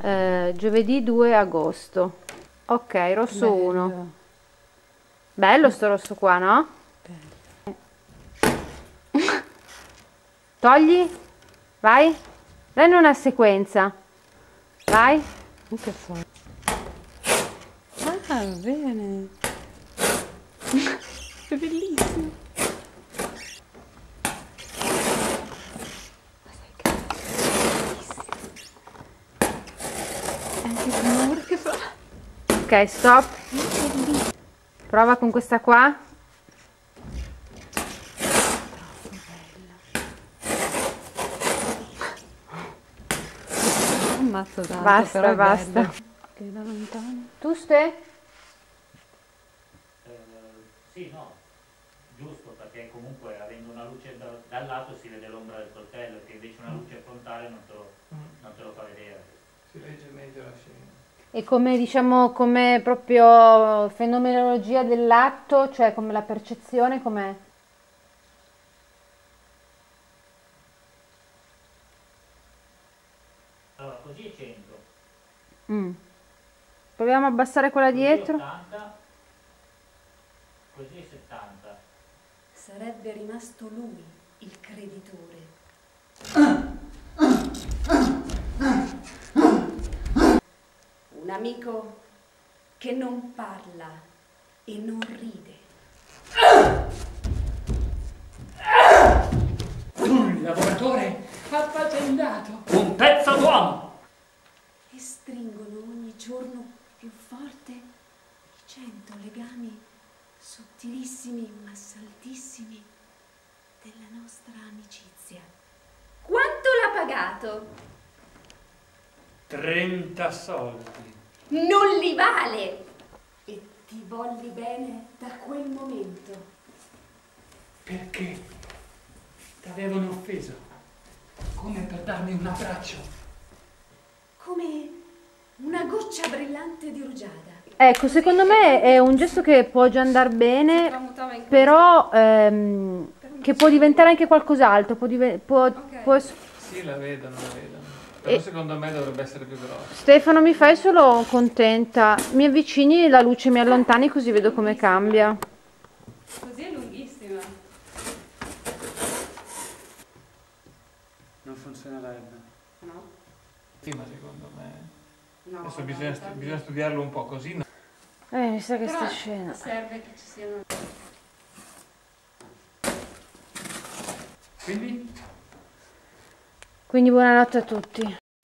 giovedì 2 agosto. Ok, rosso 1. Bello sto rosso qua, no? Togli, vai, prendi una sequenza, vai. Che fa? Ah, bene. È bellissimo. Ma sai che bellissimo. Anche il rumore che fa. Ok, stop. Prova con questa qua. Ammazzo tanto, Basta, però è basta. bello. Che da lontano. Tu Ste? Sì, no, giusto, perché comunque avendo una luce dal lato si vede l'ombra del coltello, che invece una luce frontale non te lo fa vedere. Si legge meglio la scena. E come diciamo, come proprio fenomenologia dell'atto, cioè come la percezione, com'è? Allora, così è 100. Proviamo a abbassare quella Così dietro. 80, così è 70. Sarebbe rimasto lui il creditore. Un amico che non parla e non ride. Un lavoratore affaccendato. Un pezzo d'uomo! E stringono ogni giorno più forte i 100 legami sottilissimi ma saldissimi della nostra amicizia. Quanto l'ha pagato? 30 soldi. Non li vale! E ti volli bene da quel momento. Perché? T'avevano offeso. Come per darmi un abbraccio. Come una goccia brillante di rugiada. Ecco, secondo me è un gesto che può già andare bene, però che può diventare anche qualcos'altro, può. Sì, la vedono, la vedono. Però secondo me dovrebbe essere più grosso. Stefano, mi fai solo contenta? Mi avvicini la luce, mi allontani così vedo come cambia. Così è lunghissima. Non funzionerebbe. No? Sì, ma secondo me... No. Adesso bisogna studiarlo un po' così. No? Mi sa che Però sta scena. serve che ci siano... Quindi? Quindi buonanotte a tutti.